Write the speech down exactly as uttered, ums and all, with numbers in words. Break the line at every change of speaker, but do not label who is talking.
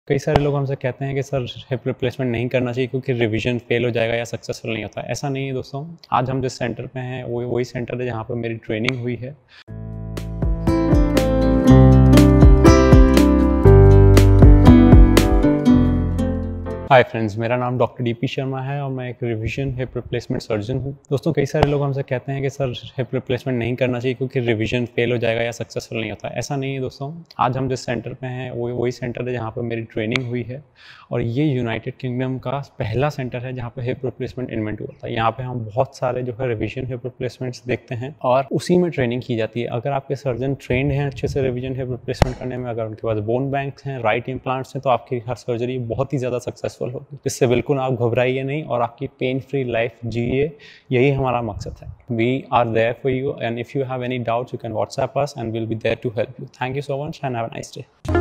कई सारे लोग हमसे कहते हैं कि सर हिप रिप्लेसमेंट नहीं करना चाहिए क्योंकि रिवीजन फेल हो जाएगा या सक्सेसफुल नहीं होता। ऐसा नहीं है दोस्तों। आज हम जिस सेंटर पे हैं वो वही सेंटर है जहाँ पर मेरी ट्रेनिंग हुई है। हाय फ्रेंड्स, मेरा नाम डॉक्टर डी पी शर्मा है और मैं एक रिवीजन हिप रिप्लेसमेंट सर्जन हूँ। दोस्तों, कई सारे लोग हमसे कहते हैं कि सर हिप रिप्लेसमेंट नहीं करना चाहिए क्योंकि रिवीजन फेल हो जाएगा या सक्सेसफुल नहीं होता। ऐसा नहीं है दोस्तों। आज हम जिस सेंटर पे हैं वो वही सेंटर है जहाँ पर मेरी ट्रेनिंग हुई है और ये यूनाइटेड किंगडम का पहला सेंटर है जहाँ पर हिप रिप्लेसमेंट इन्वेंट हुआ था। यहाँ पे हम बहुत सारे जो है रिवीजन हिप रिप्लेसमेंट्स देखते हैं और उसी में ट्रेनिंग की जाती है। अगर आपके सर्जन ट्रेंड हैं अच्छे से रिवीजन हिप रिप्लेसमेंट करने में, अगर उनके पास बोन बैंक्स हैं, राइट इम्प्लांट्स हैं, तो आपकी हर सर्जरी बहुत ही ज़्यादा सक्सेसफुल होगी। इससे बिल्कुल आप घबराइए नहीं और आपकी पेन फ्री लाइफ जिए, यही हमारा मकसद है। We are there for you and if you have any doubts you can WhatsApp us and will be there to help you. Thank you so much and have a nice day.